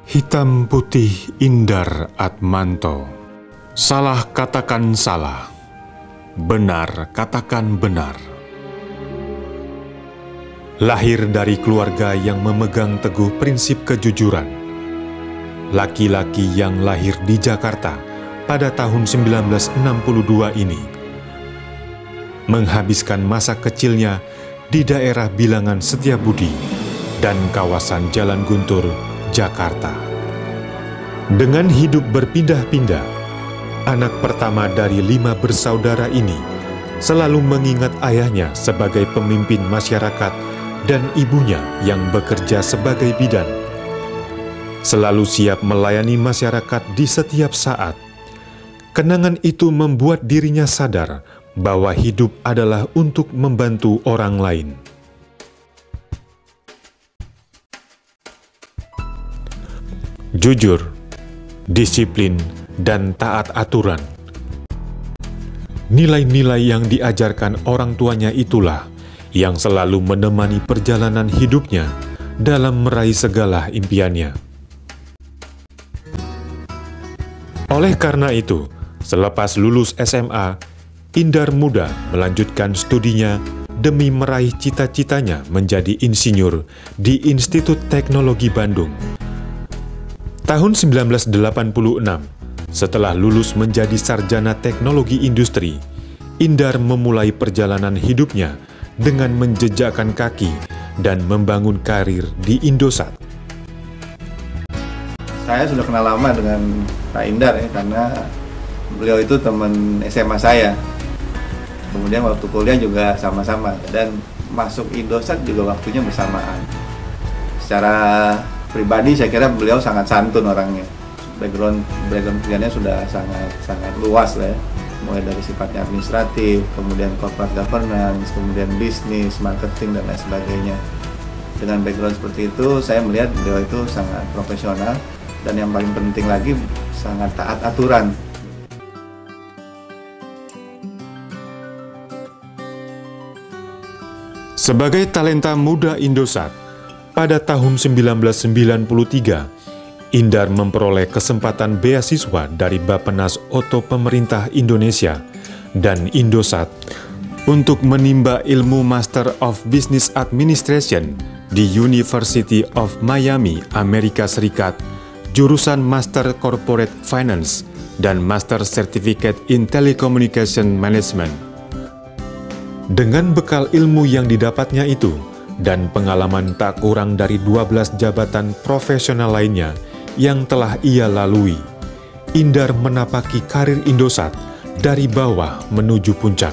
Hitam putih Indar Atmanto. Salah katakan salah, benar katakan benar. Lahir dari keluarga yang memegang teguh prinsip kejujuran. Laki-laki yang lahir di Jakarta pada tahun 1962 ini menghabiskan masa kecilnya di daerah Bilangan Setiabudi dan kawasan Jalan Guntur, Jakarta. Dengan hidup berpindah-pindah, anak pertama dari 5 bersaudara ini selalu mengingat ayahnya sebagai pemimpin masyarakat dan ibunya yang bekerja sebagai bidan. Selalu siap melayani masyarakat di setiap saat. Kenangan itu membuat dirinya sadar bahwa hidup adalah untuk membantu orang lain. Jujur, disiplin, dan taat aturan. Nilai-nilai yang diajarkan orang tuanya itulah yang selalu menemani perjalanan hidupnya dalam meraih segala impiannya. Oleh karena itu, selepas lulus SMA, Indar muda melanjutkan studinya demi meraih cita-citanya menjadi insinyur di Institut Teknologi Bandung. Tahun 1986, setelah lulus menjadi sarjana teknologi industri, Indar memulai perjalanan hidupnya dengan menjejakkan kaki dan membangun karir di Indosat. Saya sudah kenal lama dengan Pak Indar ya, karena beliau itu teman SMA saya. Kemudian waktu kuliah juga sama-sama dan masuk Indosat juga waktunya bersamaan. Secara pribadi saya kira beliau sangat santun orangnya. Background kerjanya sudah sangat luas lah ya. Mulai dari sifatnya administratif, kemudian corporate governance, kemudian bisnis, marketing dan lain sebagainya. Dengan background seperti itu, saya melihat beliau itu sangat profesional dan yang paling penting lagi sangat taat aturan. Sebagai talenta muda Indosat, pada tahun 1993, Indar memperoleh kesempatan beasiswa dari Bappenas Oto Pemerintah Indonesia dan Indosat untuk menimba ilmu Master of Business Administration di University of Miami, Amerika Serikat, jurusan Master Corporate Finance dan Master Certificate in Telecommunication Management. Dengan bekal ilmu yang didapatnya itu, dan pengalaman tak kurang dari 12 jabatan profesional lainnya yang telah ia lalui, Indar menapaki karir Indosat dari bawah menuju puncak.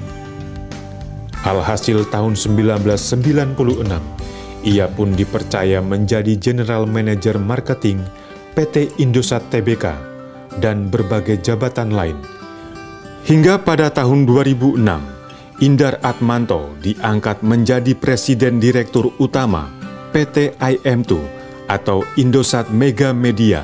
Alhasil tahun 1996, ia pun dipercaya menjadi General Manager Marketing PT Indosat Tbk dan berbagai jabatan lain. Hingga pada tahun 2006, Indar Atmanto diangkat menjadi Presiden Direktur Utama PT IM2 atau Indosat Mega Media.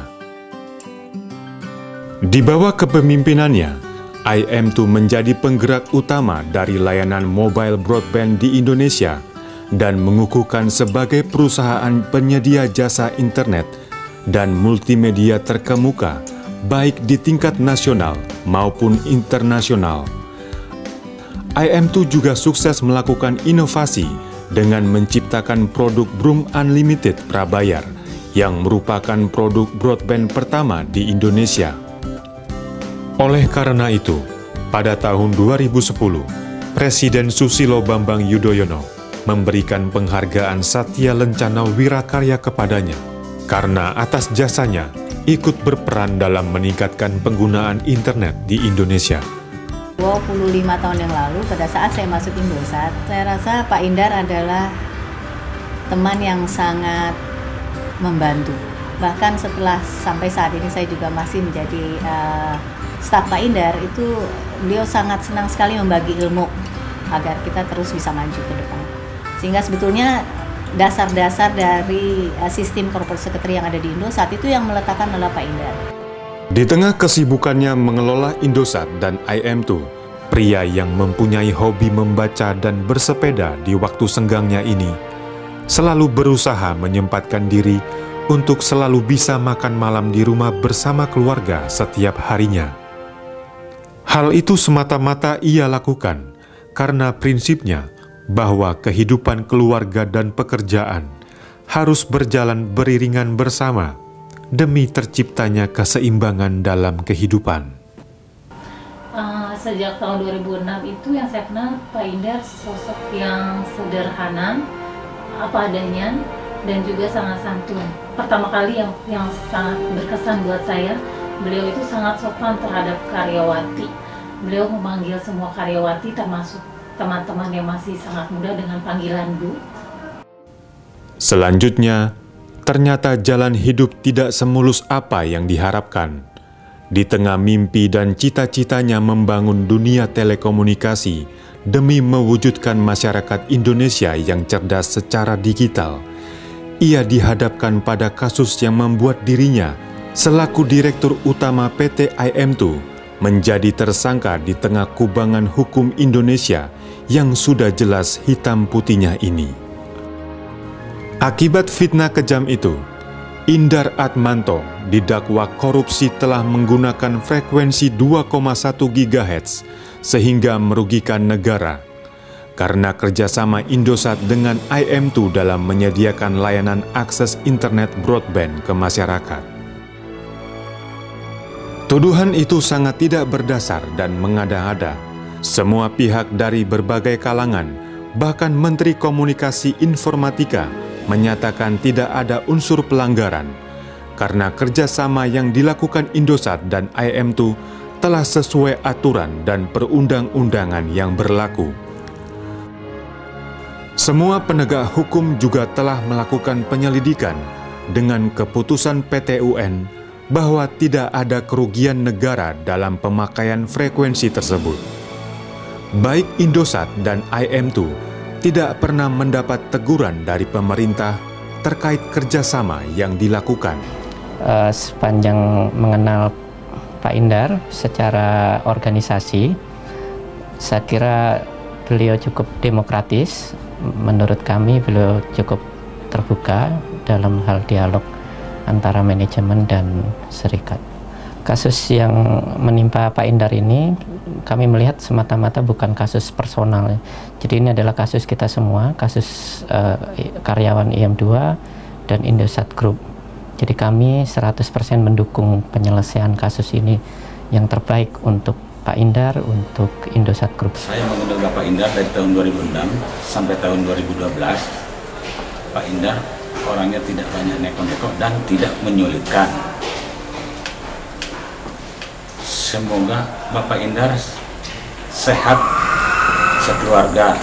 Di bawah kepemimpinannya, IM2 menjadi penggerak utama dari layanan mobile broadband di Indonesia dan mengukuhkan sebagai perusahaan penyedia jasa internet dan multimedia terkemuka baik di tingkat nasional maupun internasional. IM2 juga sukses melakukan inovasi dengan menciptakan produk Broom Unlimited prabayar yang merupakan produk broadband pertama di Indonesia. Oleh karena itu, pada tahun 2010, Presiden Susilo Bambang Yudhoyono memberikan penghargaan Satya Lencana Wirakarya kepadanya karena atas jasanya ikut berperan dalam meningkatkan penggunaan internet di Indonesia. 25 tahun yang lalu pada saat saya masuk Indosat, saya rasa Pak Indar adalah teman yang sangat membantu. Bahkan setelah sampai saat ini saya juga masih menjadi staf Pak Indar, itu beliau sangat senang sekali membagi ilmu agar kita terus bisa maju ke depan. Sehingga sebetulnya dasar-dasar dari sistem corporate secretary yang ada di Indosat itu yang meletakkan adalah Pak Indar. Di tengah kesibukannya mengelola Indosat dan IM2, pria yang mempunyai hobi membaca dan bersepeda di waktu senggangnya ini selalu berusaha menyempatkan diri untuk selalu bisa makan malam di rumah bersama keluarga setiap harinya. Hal itu semata-mata ia lakukan karena prinsipnya bahwa kehidupan keluarga dan pekerjaan harus berjalan beriringan bersama demi terciptanya keseimbangan dalam kehidupan. Sejak tahun 2006 itu yang saya kenal Pak Indar sosok yang sederhana, apa adanya, dan juga sangat santun. Pertama kali yang sangat berkesan buat saya, beliau itu sangat sopan terhadap karyawati. Beliau memanggil semua karyawati termasuk teman-teman yang masih sangat muda dengan panggilan Bu. Selanjutnya, ternyata jalan hidup tidak semulus apa yang diharapkan. Di tengah mimpi dan cita-citanya membangun dunia telekomunikasi demi mewujudkan masyarakat Indonesia yang cerdas secara digital, ia dihadapkan pada kasus yang membuat dirinya selaku Direktur Utama PT IM2 menjadi tersangka di tengah kubangan hukum Indonesia yang sudah jelas hitam putihnya ini. Akibat fitnah kejam itu, Indar Atmanto didakwa korupsi telah menggunakan frekuensi 2,1 GHz sehingga merugikan negara karena kerjasama Indosat dengan IM2 dalam menyediakan layanan akses internet broadband ke masyarakat. Tuduhan itu sangat tidak berdasar dan mengada-ada. Semua pihak dari berbagai kalangan, bahkan Menteri Komunikasi Informatika, menyatakan tidak ada unsur pelanggaran karena kerjasama yang dilakukan Indosat dan IM2 telah sesuai aturan dan perundang-undangan yang berlaku. Semua penegak hukum juga telah melakukan penyelidikan dengan keputusan PT UN bahwa tidak ada kerugian negara dalam pemakaian frekuensi tersebut. Baik Indosat dan IM2 tidak pernah mendapat teguran dari pemerintah terkait kerjasama yang dilakukan. Sepanjang mengenal Pak Indar secara organisasi, saya kira beliau cukup demokratis. Menurut kami beliau cukup terbuka dalam hal dialog antara manajemen dan serikat. Kasus yang menimpa Pak Indar ini kami melihat semata-mata bukan kasus personal. Jadi ini adalah kasus kita semua, kasus karyawan IM2 dan Indosat Group. Jadi kami 100% mendukung penyelesaian kasus ini yang terbaik untuk Pak Indar, untuk Indosat Group. Saya mengenal Pak Indar dari tahun 2006 sampai tahun 2012. Pak Indar orangnya tidak banyak neko-neko dan tidak menyulitkan. Semoga Bapak Indar sehat sekeluarga.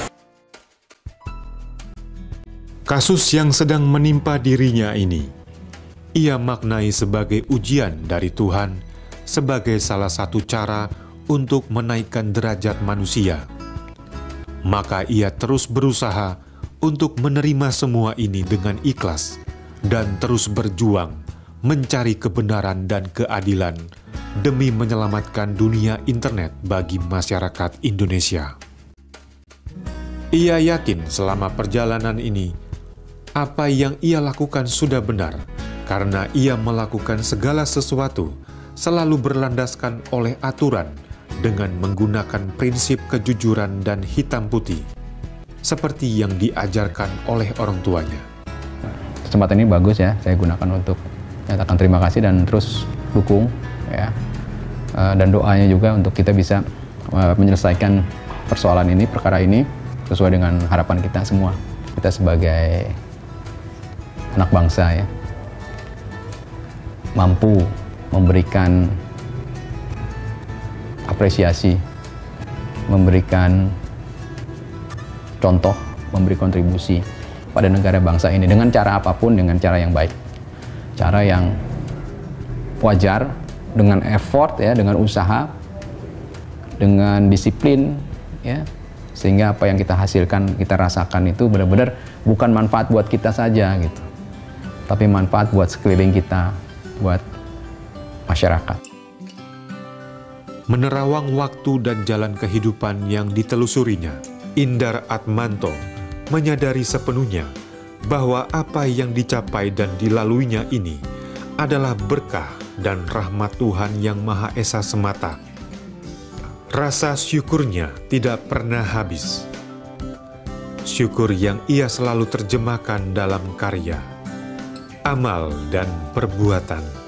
Kasus yang sedang menimpa dirinya ini, ia maknai sebagai ujian dari Tuhan sebagai salah satu cara untuk menaikkan derajat manusia. Maka ia terus berusaha untuk menerima semua ini dengan ikhlas dan terus berjuang mencari kebenaran dan keadilan demi menyelamatkan dunia internet bagi masyarakat Indonesia. Ia yakin selama perjalanan ini, apa yang ia lakukan sudah benar, karena ia melakukan segala sesuatu selalu berlandaskan oleh aturan dengan menggunakan prinsip kejujuran dan hitam putih, seperti yang diajarkan oleh orang tuanya. Kesempatan ini bagus ya, saya gunakan untuk menyatakan terima kasih dan terus dukung ya, dan doanya juga untuk kita bisa menyelesaikan persoalan ini, perkara ini sesuai dengan harapan kita semua. Kita sebagai anak bangsa ya, mampu memberikan apresiasi, memberikan contoh, memberi kontribusi pada negara bangsa ini dengan cara apapun, dengan cara yang baik, cara yang wajar, dengan effort ya, dengan usaha, dengan disiplin ya, sehingga apa yang kita hasilkan, kita rasakan itu benar-benar bukan manfaat buat kita saja gitu, tapi manfaat buat sekeliling kita, buat masyarakat. Menerawang waktu dan jalan kehidupan yang ditelusurinya, Indar Atmanto menyadari sepenuhnya bahwa apa yang dicapai dan dilaluinya ini adalah berkah dan rahmat Tuhan yang Maha Esa semata. Rasa syukurnya tidak pernah habis. Syukur yang ia selalu terjemahkan dalam karya, amal, dan perbuatan.